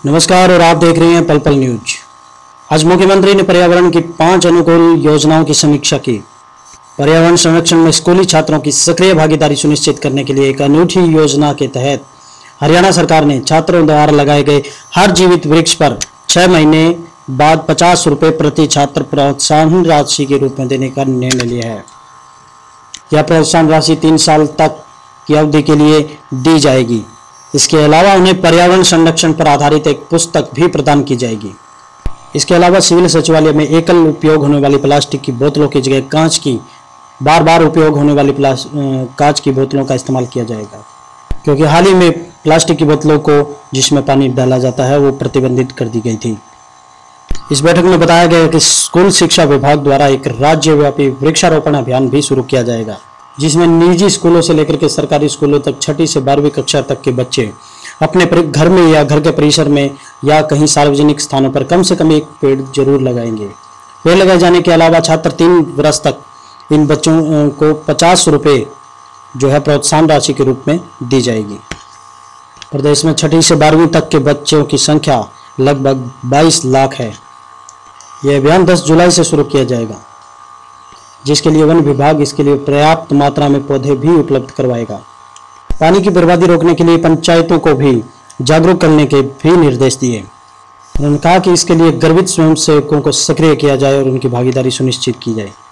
नमस्कार और आप देख रहे हैं पल पल न्यूज। आज मुख्यमंत्री ने पर्यावरण की 5 अनुकूल योजनाओं की समीक्षा की। पर्यावरण संरक्षण में स्कूली छात्रों की सक्रिय भागीदारी सुनिश्चित करने के लिए एक अनूठी योजना के तहत हरियाणा सरकार ने छात्रों द्वारा लगाए गए हर जीवित वृक्ष पर 6 महीने बाद 50 रुपये प्रति छात्र प्रोत्साहन राशि के रूप में देने का निर्णय लिया है। यह प्रोत्साहन राशि 3 साल तक की अवधि के लिए दी जाएगी। इसके अलावा उन्हें पर्यावरण संरक्षण पर आधारित एक पुस्तक भी प्रदान की जाएगी। इसके अलावा सिविल सचिवालय में एकल उपयोग होने वाली प्लास्टिक की बोतलों की जगह कांच की बार उपयोग होने वाली कांच की बोतलों का इस्तेमाल किया जाएगा, क्योंकि हाल ही में प्लास्टिक की बोतलों को जिसमें पानी डाला जाता है वो प्रतिबंधित कर दी गई थी। इस बैठक में बताया गया कि स्कूल शिक्षा विभाग द्वारा एक राज्यव्यापी वृक्षारोपण अभियान भी शुरू किया जाएगा, जिसमें निजी स्कूलों से लेकर के सरकारी स्कूलों तक 6ठी से 12वीं कक्षा तक के बच्चे अपने घर में या घर के परिसर में या कहीं सार्वजनिक स्थानों पर कम से कम एक पेड़ जरूर लगाएंगे। पेड़ लगाए जाने के अलावा छात्र 3 वर्ष तक इन बच्चों को 50 रुपये जो है प्रोत्साहन राशि के रूप में दी जाएगी। प्रदेश में 6ठी से 12वीं तक के बच्चों की संख्या लगभग 22 लाख है। यह अभियान 10 जुलाई से शुरू किया जाएगा, जिसके लिए वन विभाग इसके लिए पर्याप्त मात्रा में पौधे भी उपलब्ध करवाएगा। पानी की बर्बादी रोकने के लिए पंचायतों को भी जागरूक करने के भी निर्देश दिए। उन्होंने कहा कि इसके लिए गर्वित स्वयंसेवकों को सक्रिय किया जाए और उनकी भागीदारी सुनिश्चित की जाए।